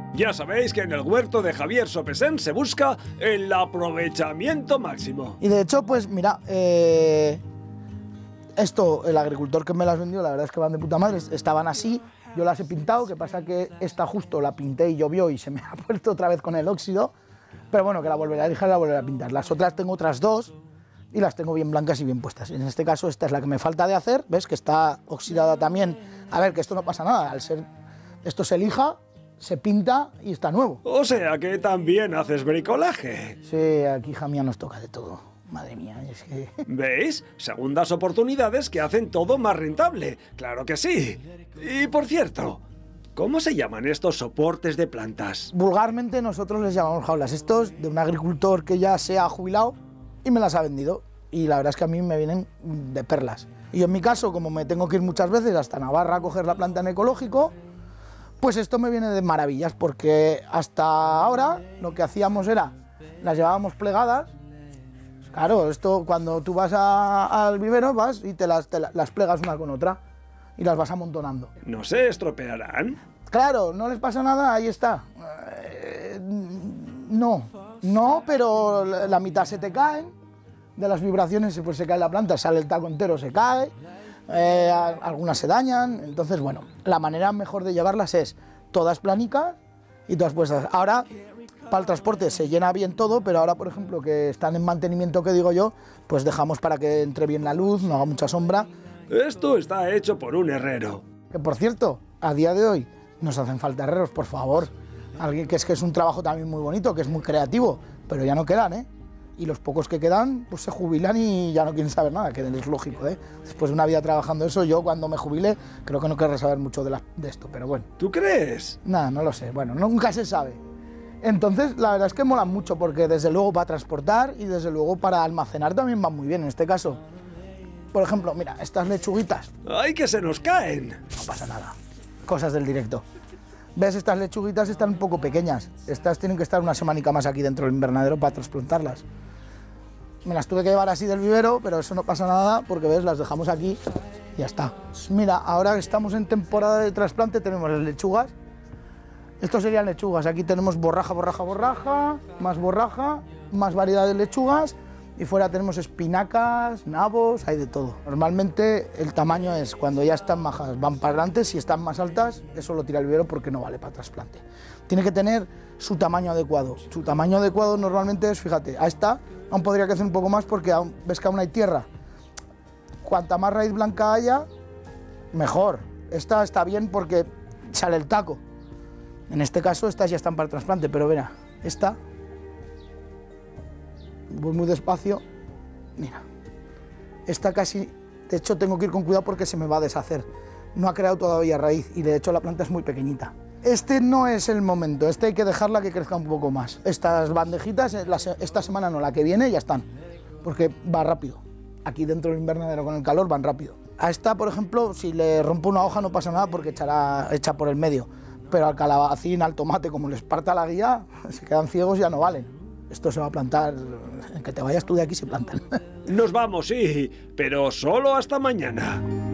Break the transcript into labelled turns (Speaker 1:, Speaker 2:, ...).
Speaker 1: Ya sabéis que en el huerto de Javier Sopesén se busca el aprovechamiento máximo.
Speaker 2: Y de hecho, pues mira, esto, el agricultor que me las vendió, la verdad es que van de puta madre, estaban así, yo las he pintado, que pasa que esta justo la pinté y llovió y se me ha puesto otra vez con el óxido, pero bueno, que la volveré a dejar y la volveré a pintar. Las otras tengo otras dos y las tengo bien blancas y bien puestas. En este caso esta es la que me falta de hacer, ves que está oxidada también. A ver, que esto no pasa nada, al ser, esto se lija, se pinta y está nuevo.
Speaker 1: O sea que también haces bricolaje.
Speaker 2: Sí, aquí, hija mía, nos toca de todo. Madre mía, es que...
Speaker 1: ¿Veis? Segundas oportunidades que hacen todo más rentable. ¡Claro que sí! Y por cierto, ¿cómo se llaman estos soportes de plantas?
Speaker 2: Vulgarmente nosotros les llamamos jaulas. Estos de un agricultor que ya se ha jubilado y me las ha vendido. Y la verdad es que a mí me vienen de perlas. Y en mi caso, como me tengo que ir muchas veces hasta Navarra a coger la planta en ecológico, pues esto me viene de maravillas, porque hasta ahora lo que hacíamos era, las llevábamos plegadas. Claro, esto cuando tú vas al vivero vas y te las plegas una con otra y las vas amontonando.
Speaker 1: ¿No se estropearán?
Speaker 2: Claro, no les pasa nada, ahí está. No, pero la mitad se te caen, de las vibraciones pues se cae la planta, sale el taco entero, se cae, algunas se dañan, entonces bueno, la manera mejor de llevarlas es todas planicas y todas puestas. Ahora, para el transporte se llena bien todo, pero ahora, por ejemplo, que están en mantenimiento, que digo yo, pues dejamos para que entre bien la luz, no haga mucha sombra.
Speaker 1: Esto está hecho por un herrero.
Speaker 2: Que por cierto, a día de hoy nos hacen falta herreros, por favor. Alguien que es un trabajo también muy bonito, que es muy creativo, pero ya no quedan, ¿eh? Y los pocos que quedan, pues se jubilan y ya no quieren saber nada, que es lógico, ¿eh? Después de una vida trabajando eso, yo cuando me jubile, creo que no querré saber mucho de esto, pero bueno.
Speaker 1: ¿Tú crees?
Speaker 2: Nada, no lo sé, bueno, nunca se sabe. Entonces, la verdad es que mola mucho, porque desde luego para transportar y desde luego para almacenar también va muy bien. En este caso, por ejemplo, mira, estas lechuguitas.
Speaker 1: ¡Ay, que se nos caen!
Speaker 2: No pasa nada, cosas del directo. ¿Ves? Estas lechuguitas están un poco pequeñas. Estas tienen que estar una semanica más aquí dentro del invernadero para trasplantarlas. Me las tuve que llevar así del vivero, pero eso no pasa nada porque, ¿ves? Las dejamos aquí y ya está. Mira, ahora que estamos en temporada de trasplante tenemos las lechugas. Estos serían lechugas. Aquí tenemos borraja, más variedad de lechugas. Y fuera tenemos espinacas, nabos, hay de todo. Normalmente el tamaño es, cuando ya están majas, van para adelante. Si están más altas, eso lo tira el vivero porque no vale para trasplante. Tiene que tener su tamaño adecuado. Su tamaño adecuado normalmente es, fíjate, a esta aún podría crecer un poco más porque aún, ves que aún hay tierra. Cuanta más raíz blanca haya, mejor. Esta está bien porque sale el taco. En este caso estas ya están para el trasplante, pero verá, esta, voy muy despacio, mira, esta casi, de hecho tengo que ir con cuidado porque se me va a deshacer. No ha creado todavía raíz y de hecho la planta es muy pequeñita. Este no es el momento, este hay que dejarla que crezca un poco más. Estas bandejitas, esta semana no, la que viene ya están, porque va rápido. Aquí dentro del invernadero con el calor van rápido. A esta, por ejemplo, si le rompo una hoja no pasa nada porque echa por el medio. Pero al calabacín, al tomate, como les parta la guía, se quedan ciegos y ya no valen. Esto se va a plantar, en que te vayas tú de aquí se plantan.
Speaker 1: Nos vamos, sí, pero solo hasta mañana.